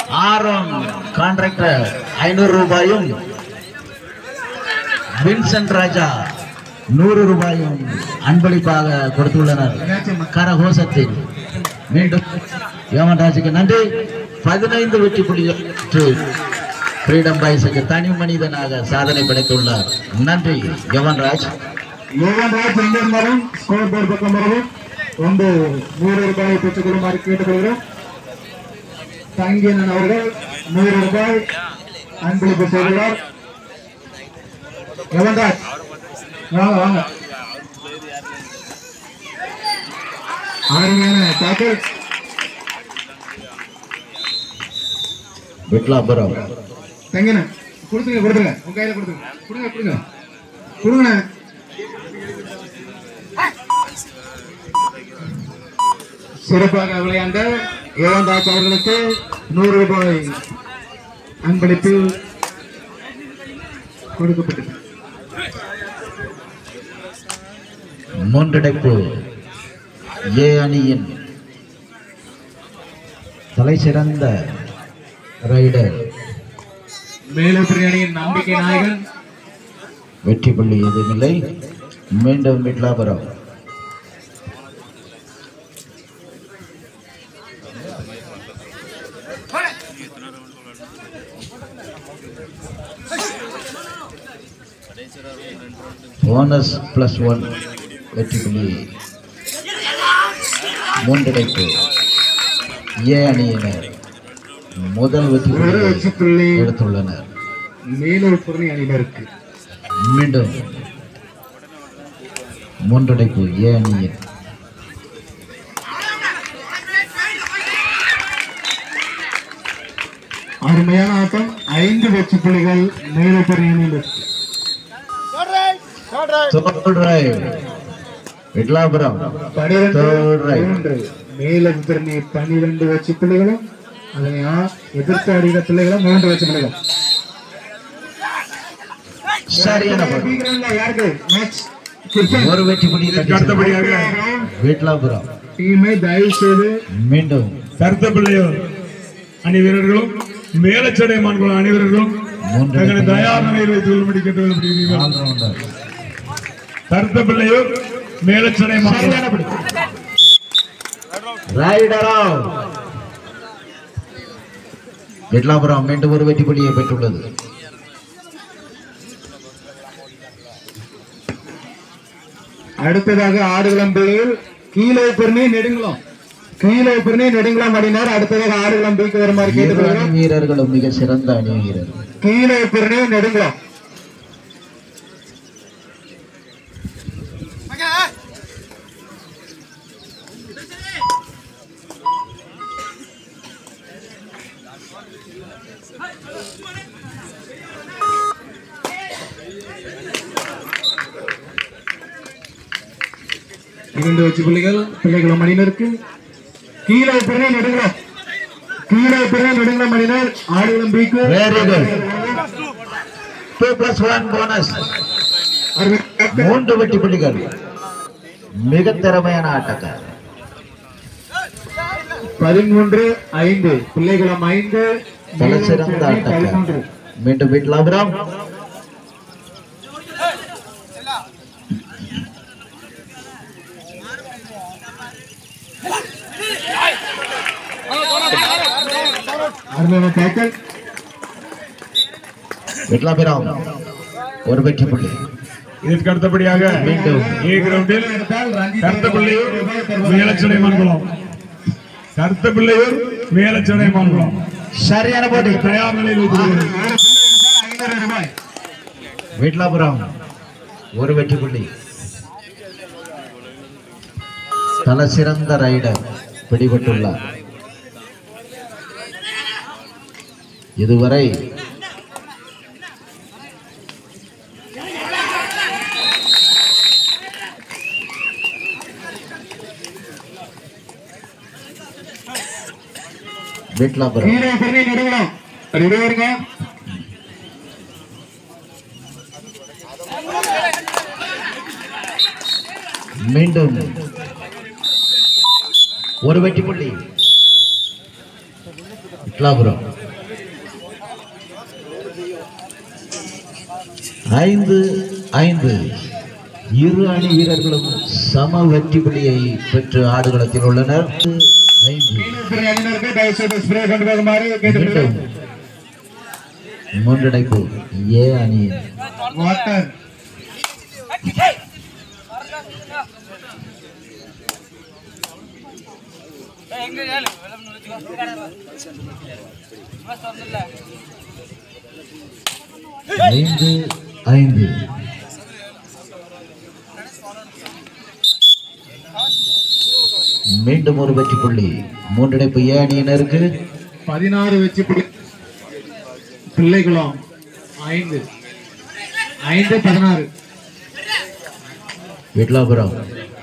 Aaron contractor 500 ரூபாயும் Vincent ராஜா 100 ரூபாயும் அன்பளிப்பாக கொடுத்துள்ளனர். கரகோஷத்தில் மீண்டும் யோகன்ராஜுக்கு நன்றி. 15 வெற்றி புள்ளிகள் ஃப்ரீடம் பாய்ஸுக்கு தனி மனிதனாக சாதனை படைத்துள்ளார். நன்றி யோகன்ராஜ். எங்கிருந்தாலும் ஸ்கோர் போர்டு பக்கம் வரவும் 100 ரூபாயை பெற்றுக் கொள்ளுமாறு கேட்டுக்கொள்கிறோம். தங்கியன் அவர்கள் 100 ரூபாய் அன்பளிப்பு செய்துள்ளார். யோகன்ராஜ் வாங்க வாங்க. அருமையான தாக்கல். விட்லாபுரம் தங்கின கொடுத்துங்க கொடுத்துங்க உங்க கையில கொடுத்துங்க கொடுங்க கொடுங்க கொடுங்க. சிறப்பாக விளையாண்ட யோகன்ராஜ் அவர்களுக்கு 100 ரூபாய் அன்பளிப்பு கொடுக்கப்பட்டது. மூன்றடைப்பு ஏ அணியின் தலை சிறந்த ரைடர் மேலூர் அணியின் நம்பிக்கை நாயகன். வெற்றி புள்ளி எதுவுமில்லை. மீண்டும் விட்லாபுரம் போனஸ் +1 வெற்றி புள்ளி. மூன்றடைப்பு ஏ அணியினர் முதல் வெற்றி புள்ளி எடுத்துள்ளனர். மேலூர் அணியினருக்கு மீண்டும் மூன்றடைப்பு ஏ அணியின் அருமையான ஆட்டம். 5 வெற்றி புள்ளிகள் மேலூர் அணியினருக்கு. விட்லாபுரம் மேலும் 12 வெற்றி புள்ளிகளும் அதனை எதிர்த்து அடித்த பிள்ளைகளும் 3 வெற்றி புள்ளிகள். சரியான ஒரு வெற்றி புள்ளி. அடுத்தபடியாக விட்லாபுரம் டீமை தயவு செய்து மீண்டும் கருத்த பிள்ளையோர் அணி வீரர்களும் மேலச்சடை மான்குளம் அணி வீரர்களும் தங்களை தயார் நிலையில் வைத்துக் கொள்ளும்படி கேட்டுக்கொள்ளப்படுகிறீர்கள். கருத்த பிள்ளையோர் மேலச்சடை மான்குளம் விட்லாபுரம் மீண்டும் ஒரு வெற்றி புள்ளியை பெற்றுள்ளது. அடுத்ததாக ஆடுகளம் பிள்ளைகள் கீழே பெருமை நெடுங்குளம் அணியினர். அடுத்ததாக ஆடுகளம் பிக்கு வருமாறு கேட்டுக்கொள்கிறோம். வீரர்களும் மிக சிறந்த அணி வீரர்கள். கீழே பெருமை நெடுங்குளம் இரண்டு வெற்றி பிள்ளைகளும் அணியினருக்கு. கீழே பிறனை நெடுங்குளம் அணியினர் ஆடுகளம் பிக்கு 2+1 போனஸ். 3 வெற்றி புள்ளிகள். மிக திறமையான ஆட்டக்காரர். 13-5 பிள்ளைகளும் 5 தலை சிறந்த ஆட்டக்காரர். மீண்டும் விட்லாபுரம் விட்லாபுரம் ஒரு வெற்றி புள்ளி. இதற்கு அடுத்தபடியாக மீண்டும் ஏ கிரவுண்டில் கருத்த பிள்ளையோர் மேலச்சடை மான்குளம் சரியான போட்டி. தயார் நிலையில் வைத்துள்ளது. விட்லாபுரம் ஒரு வெற்றி புள்ளி. தலை சிறந்த ரைடர் பிடிபட்டுள்ளார். இதுவரை விட்லாபுரம் மீண்டும் ஒரு வெற்றி புள்ளி. விட்லாபுரம் 5-5. இரு அணி வீரர்களும் சம வெற்றி புள்ளியை பெற்று ஆடுகளத்தில் உள்ளனர். 5. முன்னடைப்பு ஏ அணியின் ஐந்து 5. மீண்டும் ஒரு வெற்றி புள்ளி மூன்றடைப்பு ஏ அணியினருக்கு. 16 வெற்றி புள்ளி பிள்ளைகுளம் 5-16. விட்லாபுரம்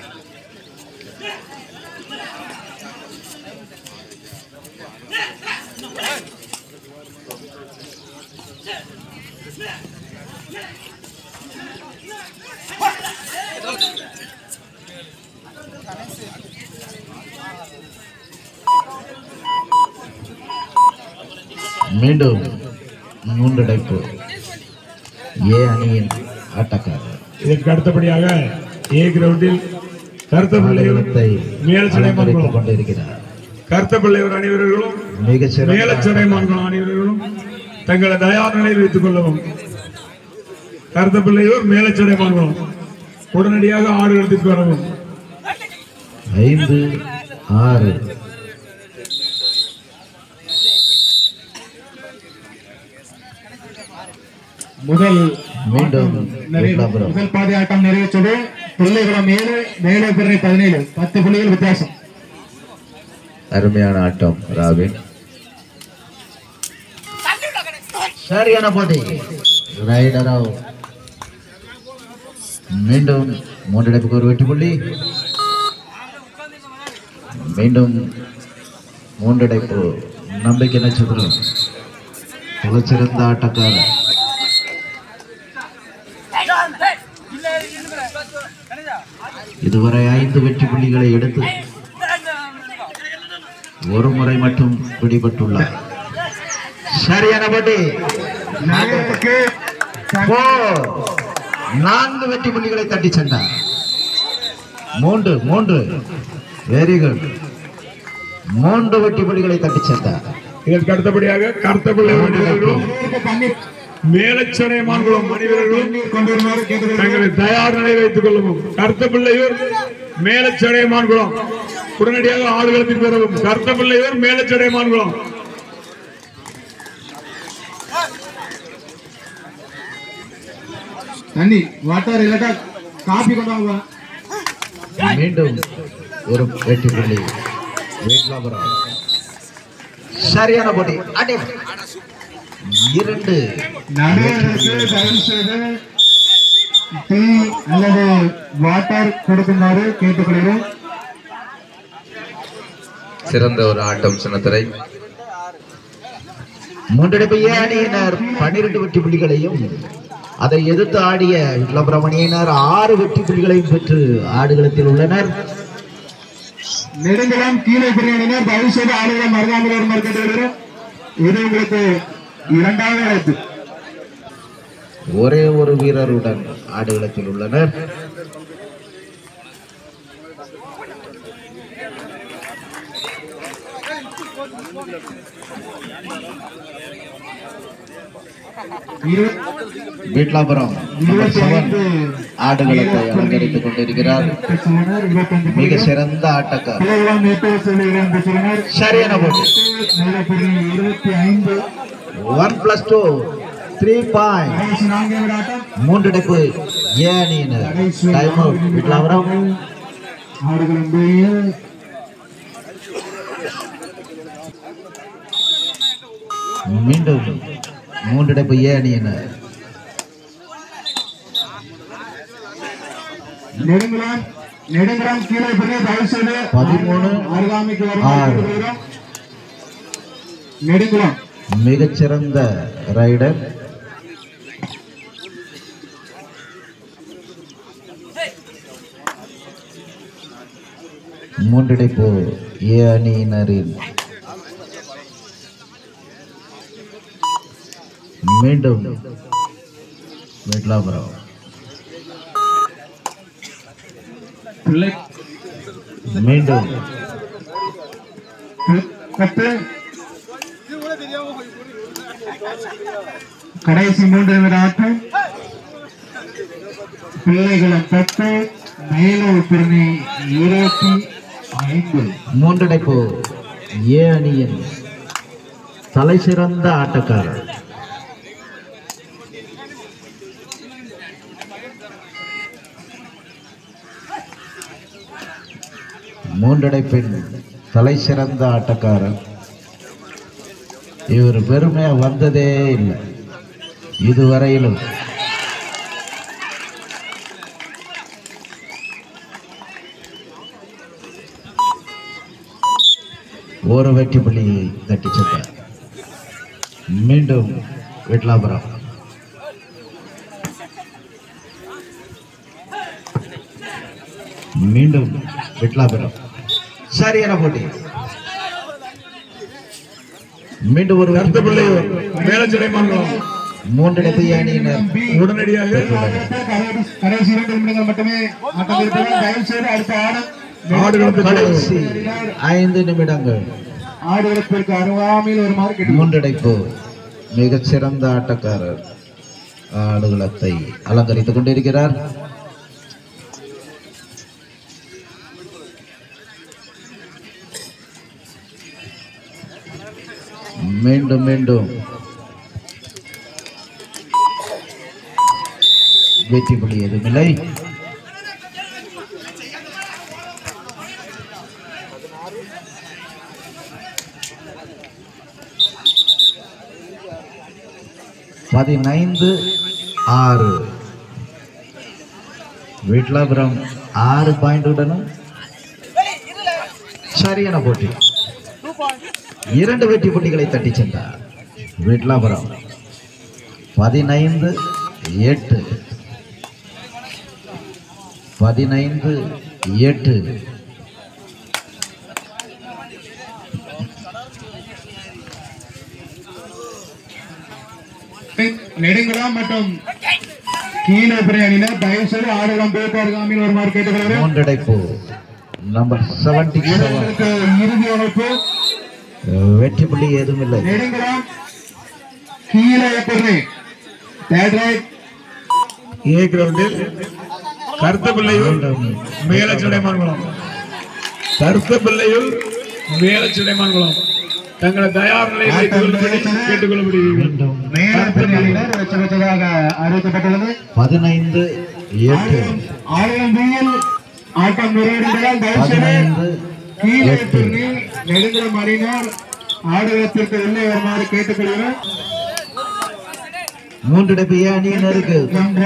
மீண்டும் மூன்றடைப்பு ஏ அணியின் ஆட்டக்காரர். இதற்கு அடுத்தபடியாக ஏ கிரவுண்டில் கருத்தப்பிள்ளையூர் மேலச்சடைமான்குளம் கொண்டிருக்கிறார். கருத்தப்பிள்ளையூர் அணிவீரர்களும் மேலச்சடைமான்குளம் அணிவீரர்களும் தங்களை தயார் நிலையில் வைத்துக் கொள்ளவும். கருத்தப்பிள்ளையூர் மேலச்சடைமான்குளம் உடனடியாக ஆடுகளத்திற்கு வரவும். 5-6. முதல் பாதி ஆட்டம் நிறைவேற்றது. பிள்ளைகுளம் 7, மேலப்பெருமை 17. 10 புள்ளிகள் வித்தியாசம். அருமையான ஆட்டம் ராபின். சரியான போட்டி. ரைடராவ் மீண்டும் மூன்றடைப்புக்கு ஒரு வெற்றி புள்ளி. மீண்டும் மூன்றடைப்பு நம்பிக்கை நட்சத்திரம் சிறந்த ஆட்டக்காரர். இதுவரை 5 வெற்றி புள்ளிகளை எடுத்து ஒரு முறை மட்டும் பிடிபட்டுள்ளார். சரியான போட்டி. 4 வெற்றி புள்ளிகளை தட்டி சென்றார். 3 வெரி குட். 3 வெற்றி புள்ளிகளை தட்டி சென்றார். இதற்கு அடுத்தபடியாக கருத்தப்பிள்ளையூர் மேலச்சடைமான்குளம் அணிவீரர்களும் தங்களை தயார் நிலையில் வைத்துக் கொள்ளவும். கருத்தப்பிள்ளையூர் மேலச்சடைமான்குளம் உடனடியாக ஆடுகளத்திற்கு வரவும். கருத்தப்பிள்ளையூர் மேலச்சடைமான்குளம். தண்ணி வாட்டர் இல்லட்டா காபி கொண்டாங்க. மீண்டும் ஒரு வெற்றி புள்ளி விட்லாபுரம். சரியான போட்டி. 2 அல்லது வாட்டர் கொடுக்குமாறு கேட்டுக்கொள்கிறோம். சிறந்த ஒரு ஆட்டம் சின்னத்திரை. மூன்றடைப்பு ஏ அணியினர் 12 வெற்றி புள்ளிகளையும் அதை எதிர்த்து ஆடிய விட்லாபுரம் அணியினர் 6 வெற்றி புள்ளிகளையும் பெற்று ஆடுகளத்தில் உள்ளனர். நெடுங்குளம் கீழே பிரிவினர் தயவு செய்து ஆளுநர் மருகாமல் வருமாறு கேட்டுக்கொள்கிறோம். இது உங்களுக்கு 2வது அழைப்பு. ஒரே ஒரு வீரருடன் ஆடுகளத்தில் உள்ளனர். விட்லாபுரம் ஆடுகளத்தை அலங்கரித்துக் கொண்டிருக்கிறார். மிக சிறந்த ஆட்டக்காரர். சரியான போட்டி. 1+2 3 பாயிண்ட். மூன்றடைப்பு ஏ அணியினர். Time out Vitlapuram. மீண்டும் மூன்றடைப்பு ஏ அணியினர். நெடுங்குளம் கீழே தயவு செய்து 13 அருகாமைக்கு 6. நெடுங்குளம் மிகச்சிறந்த ரைடர். மூன்றடைப்பு ஏ அணியினரின். மீண்டும் வீட்லாபுரம் பிள்ளை மீண்டும் 10 கடைசி 3 நிமிட ஆட்டம். பிள்ளைகளும் 10 மேலூர் பிரணி 25. மூன்றடைப்பு ஏ அணியின் தலை சிறந்த ஆட்டக்காரர் மூன்றடைப்பின் தலை சிறந்த ஆட்டக்காரர். இவர் பெருமையா வந்ததே இல்லை இதுவரையிலும். ஒரு வெற்றி புள்ளியை தட்டி சென்றார். மீண்டும் வீட்லாபுரம் மீண்டும் வீட்லாபுரம் சரியான போட்டி. மீண்டும் ஒரு கருத்த பிள்ளையூர் மேலச்சடை மங்கலம் மூன்றடைப்பு அணியினர் உடனடியாக கடைசி 2 நிமிடங்கள் மட்டுமே ஆட்டம் இருப்பதால் தயவு செய்து அடுத்த ஆடுகளத்துக்கு கடைசி 5 நிமிடங்கள். ஆடுகளத்திற்கு அருகாமையில் வருமாறு கேட்டு மூன்றடைப்பு மிகச்சிறந்த ஆட்டக்காரர் ஆடுகளத்தை அலங்கரித்துக் கொண்டிருக்கிறார். மீண்டும் மீண்டும் வெற்றி புள்ளி எதுவுமில்லை. பதினைந்து 6 வீட்லாபுரம் 6 பாயிண்டுடனும் சரியான போட்டி. 2 வெற்றி புள்ளிகளை தட்டி சென்றார் வீட்லாபுரம். 15-8 15-8. நெடுங்குளம் மற்றும் கீழப்புறை அணியினர் தயவு செய்து ஆடுகளம் பேருக்கு அருகாமையில் வருமாறு கேட்டுக்கொள்கிறேன். மூன்றடைப்பு நம்பர் 77 இறுதி அமைப்பு வெற்றி புள்ளி ஏதும் இல்லை. நெடுங்குளம் கீழப்புறை ஏ கிரவுண்டில் கருத்த பிள்ளையூர் மேலச்சடை மங்கலம் கருத்த பிள்ளையூர் மேலச்சடை மங்கலம் தங்களை தயார் நிலையில் கேட்டுக்கொள்ளப்படுகிறீர்கள். மேலப்புறை அணியினர் வெச்சதாக அறிவிக்கப்பட்டுள்ளது. 15-8 ஆடுகளம் பியில் ஆட்டம் நிறைவடைந்ததால் தயவு செய்து 15-8 கீழப்புறை நெடுங்குளம் அணியினர் ஆடுகளத்திற்கு உள்ளே வருமாறு கேட்டுக்கொள்கிறேன். மூன்றடைப்பு ஏ அணியினருக்கு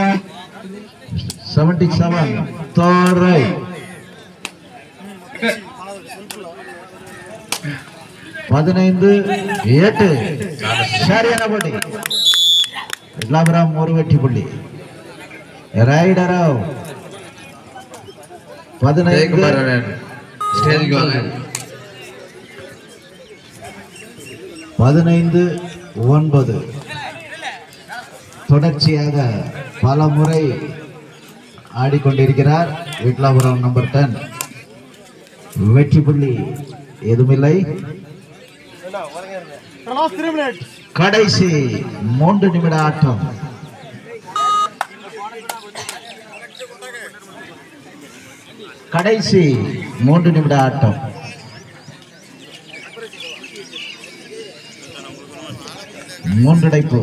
77 தோரை 15-8 சரியான போட்டி. வீட்லாபுரம் ஒரு வெற்றி புள்ளி. ரைடராவ் 15 ஸ்டேஜுக்கு வாங்க. 15-9 தொடர்ச்சியாக பல முறை ஆடிக்கொண்டிருக்கிறார் வீட்லாபுரம் நம்பர் 10. வெற்றி புள்ளி எதுவுமில்லை. கடைசி 3 நிமிட ஆட்டம். கடைசி 3 நிமிட ஆட்டம். மூன்றடைப்பு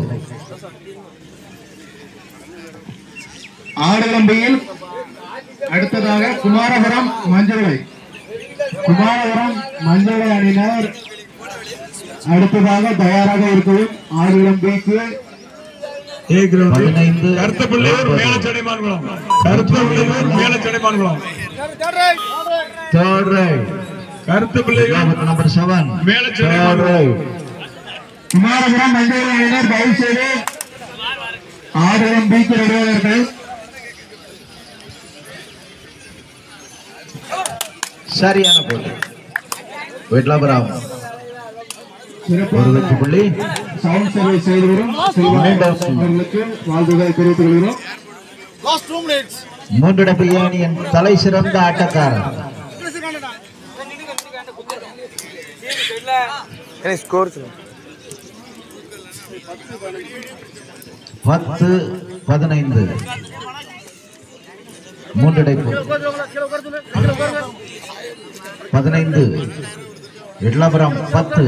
ஆடுகளம்பியில் அடுத்ததாக குமாரபுரம் மஞ்சளை அணியினர் அடுத்ததாக தயாராக இருக்கவும் ஆடுகளம்பிக்கு ஏ கிரவுண்டில் 15 கருத்த பிள்ளையூர் மேலச்சடை மங்கலம் கருத்த பிள்ளையூர் மேலச்சடை மங்கலம் third right Karutha Pillaiyur number 7 Melachadai third Mangalam right Kumarapuram மஞ்சளை அணியினர் தயவு செய்து ஆடுகளம்பிக்கு ரெடியாகிறார்கள். சரியான போட்டி. வீட்லாபுரம் ஒரு வெற்றி புள்ளி. சவுண்ட் சர்வீஸ் செய்து வரும் அவர்களுக்கு வாழ்த்துக்களை தெரிவித்துக் கொள்கிறோம். மூன்றிடப்பு ஏணியின் தலை சிறந்த ஆட்டக்காரர் 10-15 மூன்றடைப்பு 15 விட்லாபுரம் 10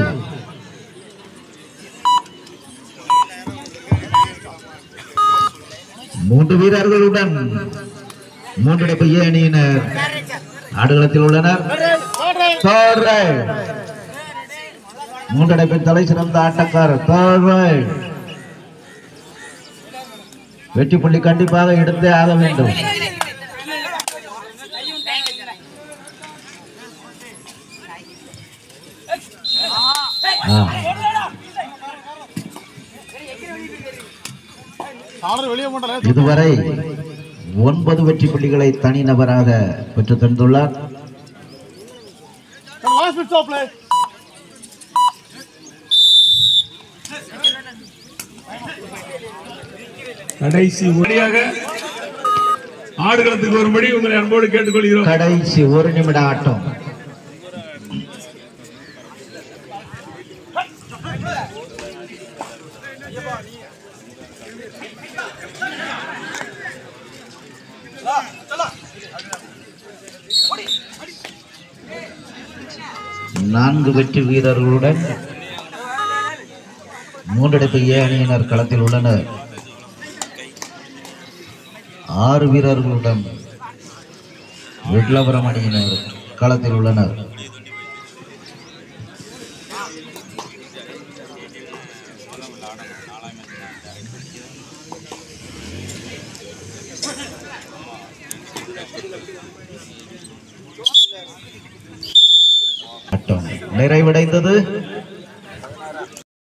மூன்று வீரர்களுடன் மூன்றடைப்பு ஏ அணியினர் ஆடுகளத்தில் உள்ளனர். மூன்றடைப்பின் தலை சிறந்த ஆட்டக்காரர் வெற்றி புள்ளி கண்டிப்பாக எடுத்தே ஆக வேண்டும். இதுவரை 9 வெற்றி புள்ளிகளை தனிநபராக பெற்று தந்துள்ளார். கடைசி ஒளியாக ஆடுகளத்துக்கு வரும்படி உங்களை அன்போடு கேட்டுக்கொள்கிறோம். கடைசி ஒரு நிமிட ஆட்டம். நான்கு வெற்றி வீரர்களுடன் மூன்றடைப்பு ஏ அணியினர் களத்தில் உள்ளனர். 6 வீரர்களுடன் விட்லாபுரம் அணியினர் களத்தில் உள்ளனர். நிறைவடைந்தது.